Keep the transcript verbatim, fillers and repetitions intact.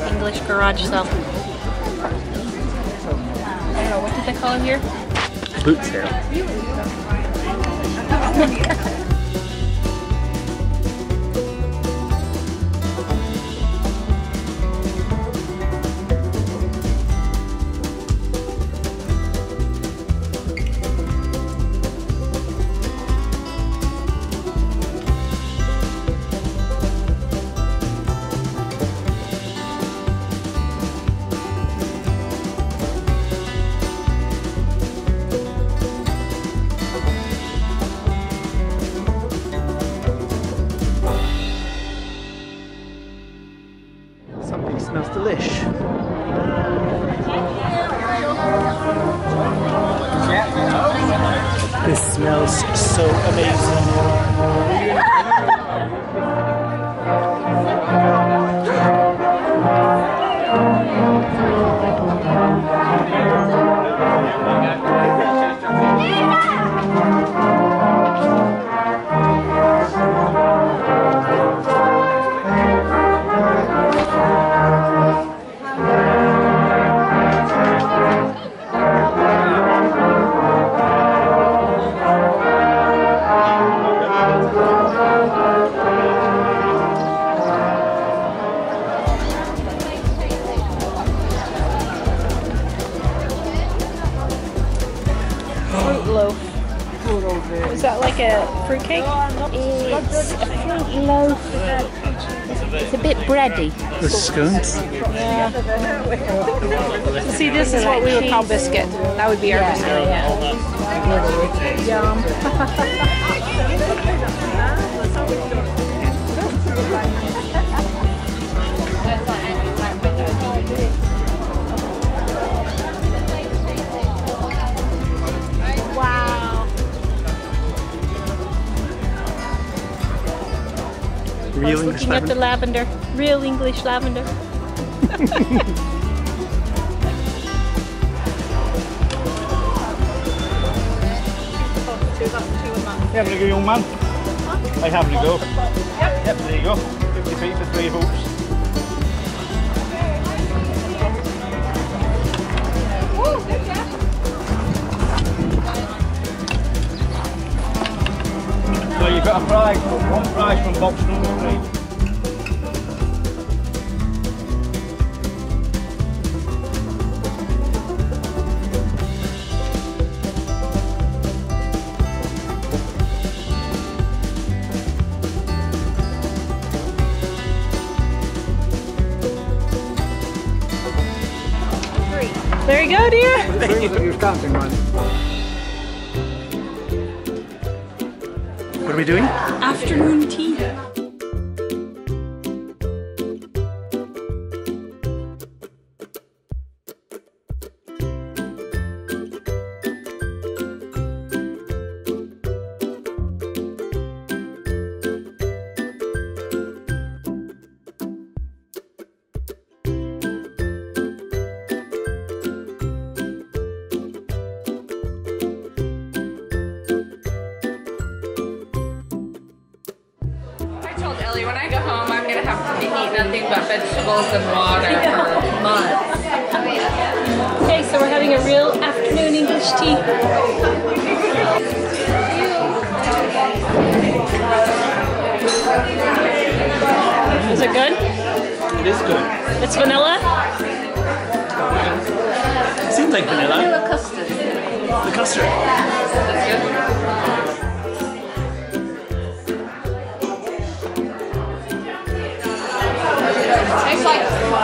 like English garage sale. I don't know, what did they call it here? Boot sale. Something smells delish. This smells so amazing. Loaf. Is that like a fruit cake? It's a fruit loaf. It's a bit bready. The scones? Yeah. See, this is what we would call biscuit. That would be our biscuit. Yeah. Yum. Real I was English looking at the lavender. lavender. Real English lavender. You having a go, young man? I having a go. Yep. Yep, there you go. fifty feet for three hoops. So you've got a prize, one prize from box number three. There you go, dear. You're counting, man. What are we doing? Afternoon tea. When I go home, I'm gonna have to eat nothing but vegetables and water for months. Okay, so we're having a real afternoon English tea. Is it good? It is good. It's vanilla? It seems like vanilla. Vanilla custard. The custard. That's good. Tastes like